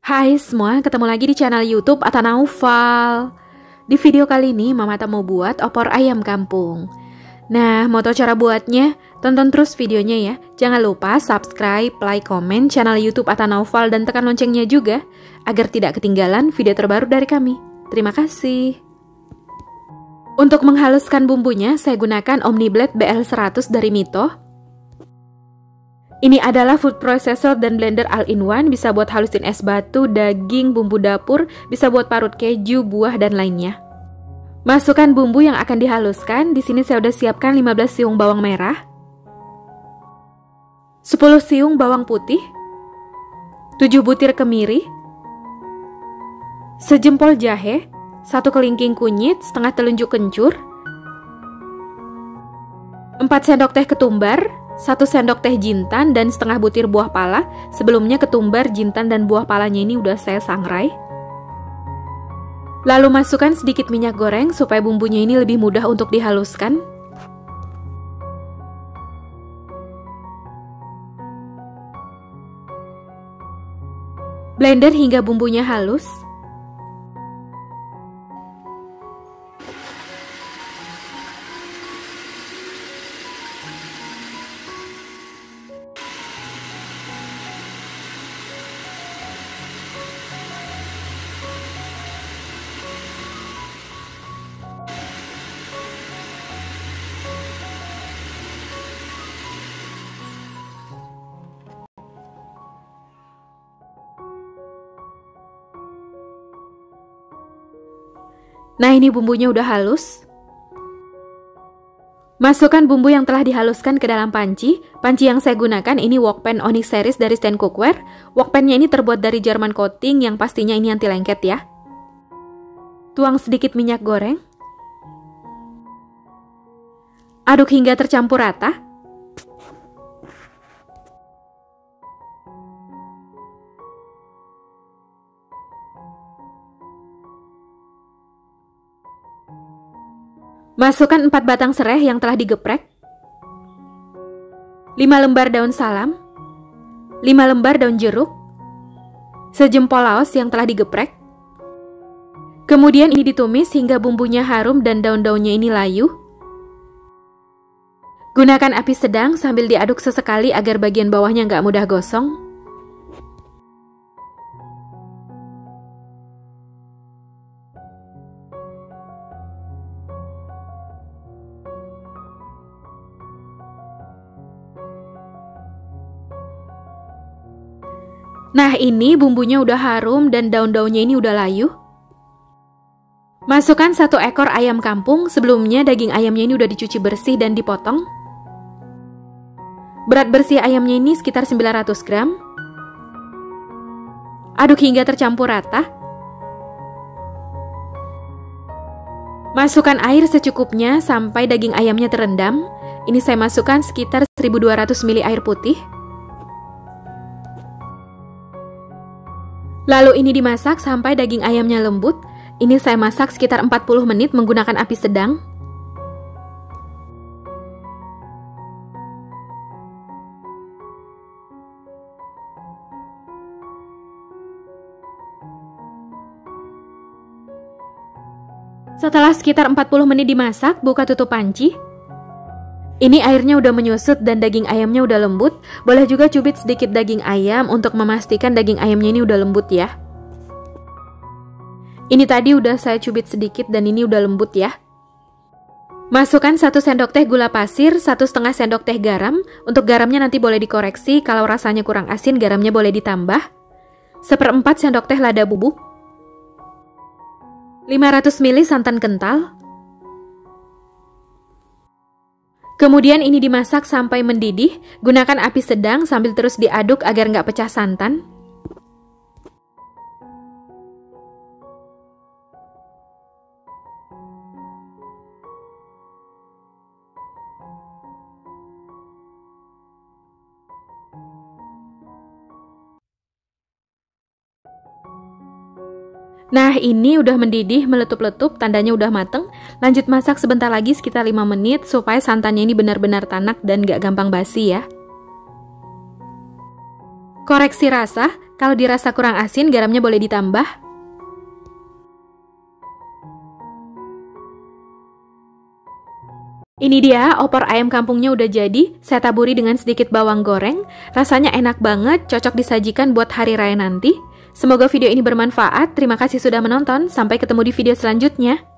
Hai semua, ketemu lagi di channel YouTube Atta Naufal. Di video kali ini Mama Atta mau buat opor ayam kampung. Nah, mau tahu cara buatnya? Tonton terus videonya ya. Jangan lupa subscribe, like, komen channel YouTube Atta Naufal dan tekan loncengnya juga agar tidak ketinggalan video terbaru dari kami. Terima kasih. Untuk menghaluskan bumbunya, saya gunakan Omniblade BL100 dari Mito. Ini adalah food processor dan blender all-in-one, bisa buat halusin es batu, daging, bumbu dapur, bisa buat parut keju, buah, dan lainnya. Masukkan bumbu yang akan dihaluskan. Di sini saya udah siapkan 15 siung bawang merah, 10 siung bawang putih, 7 butir kemiri, sejempol jahe, 1 kelingking kunyit, setengah telunjuk kencur, 4 sendok teh ketumbar, 1 sendok teh jintan, dan setengah butir buah pala. Sebelumnya ketumbar, jintan, dan buah palanya ini udah saya sangrai. Lalu masukkan sedikit minyak goreng supaya bumbunya ini lebih mudah untuk dihaluskan. Blender hingga bumbunya halus. Nah, ini bumbunya udah halus. Masukkan bumbu yang telah dihaluskan ke dalam panci. Panci yang saya gunakan ini Wokpan Onyx Series dari Stand Cookware. Wokpannya ini terbuat dari German coating yang pastinya ini anti lengket ya. Tuang sedikit minyak goreng. Aduk hingga tercampur rata. Masukkan 4 batang serai yang telah digeprek, 5 lembar daun salam, 5 lembar daun jeruk, sejempol laos yang telah digeprek. Kemudian ini ditumis hingga bumbunya harum dan daun-daunnya ini layu. Gunakan api sedang sambil diaduk sesekali agar bagian bawahnya nggak mudah gosong. Nah, ini bumbunya udah harum dan daun-daunnya ini udah layu. Masukkan 1 ekor ayam kampung. Sebelumnya daging ayamnya ini udah dicuci bersih dan dipotong. Berat bersih ayamnya ini sekitar 900 gram. Aduk hingga tercampur rata. Masukkan air secukupnya sampai daging ayamnya terendam. Ini saya masukkan sekitar 1200 ml air putih. Lalu ini dimasak sampai daging ayamnya lembut. Ini saya masak sekitar 40 menit menggunakan api sedang. Setelah sekitar 40 menit dimasak, buka tutup panci. Ini airnya udah menyusut dan daging ayamnya udah lembut. Boleh juga cubit sedikit daging ayam untuk memastikan daging ayamnya ini udah lembut ya. Ini tadi udah saya cubit sedikit dan ini udah lembut ya. Masukkan 1 sendok teh gula pasir, 1,5 sendok teh garam. Untuk garamnya nanti boleh dikoreksi, kalau rasanya kurang asin garamnya boleh ditambah. 1/4 sendok teh lada bubuk, 500 ml santan kental. Kemudian ini dimasak sampai mendidih. Gunakan api sedang sambil terus diaduk agar nggak pecah santan. Nah, ini udah mendidih, meletup-letup, tandanya udah mateng. Lanjut masak sebentar lagi sekitar 5 menit supaya santannya ini benar-benar tanak dan gak gampang basi ya. Koreksi rasa, Kalau dirasa kurang asin, garamnya boleh ditambah. Ini dia, opor ayam kampungnya udah jadi. Saya taburi dengan sedikit bawang goreng. Rasanya enak banget, cocok disajikan buat hari raya nanti. Semoga video ini bermanfaat. Terima kasih sudah menonton. Sampai ketemu di video selanjutnya.